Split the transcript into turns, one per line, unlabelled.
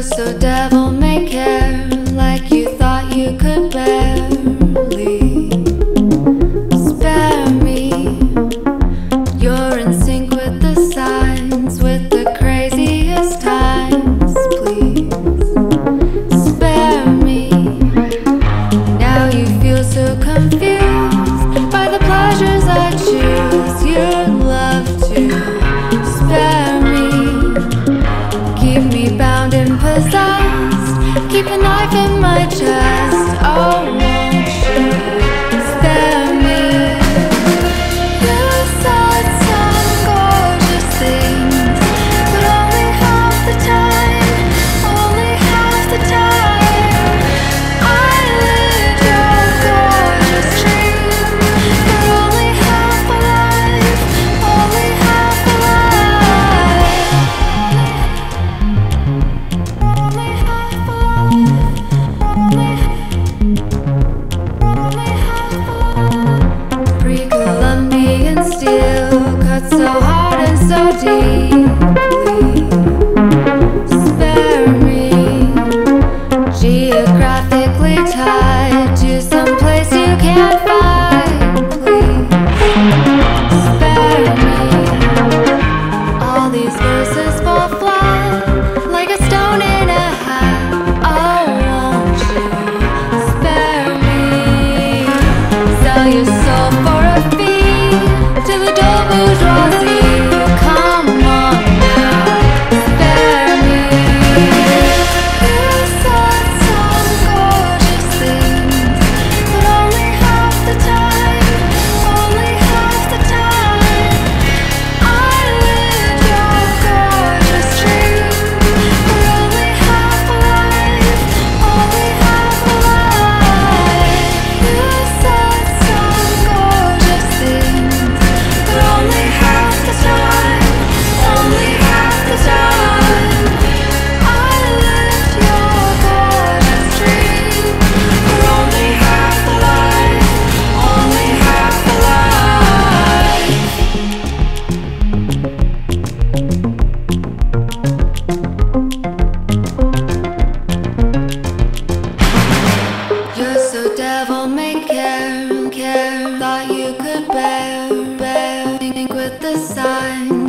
You're so devil may care, like you thought you could barely spare me. You're in sync with the signs, with the craziest times. Please spare me. Now you feel so confused by the pleasures I choose. You'd love to spare me, keep me bound and possessed, keep a knife in my chest. Oh, won't you spare me? You said some gorgeous things, but only half the time, only half the time. I lived your gorgeous dream, but only half alive, only half alive. Only half alive, only half alive. Pre-Columbian steel cut so hard and so deeply. Spare me, geographically tied to some place you can't find. Please spare me. All these verses fall flat like a stone in a hat. Oh, won't you spare me? Sell your soul for a fee to the dull bourgeoisie. Come on now, spare me. You said some gorgeous things, but only half the time, only half the time. I lived your gorgeous dream, but only half alive, only half alive. You said some gorgeous things, but only half the time, only half the time. I lived your gorgeous dream, but only half alive, only half alive. You're so devil may care, thought you could bear, think with the signs.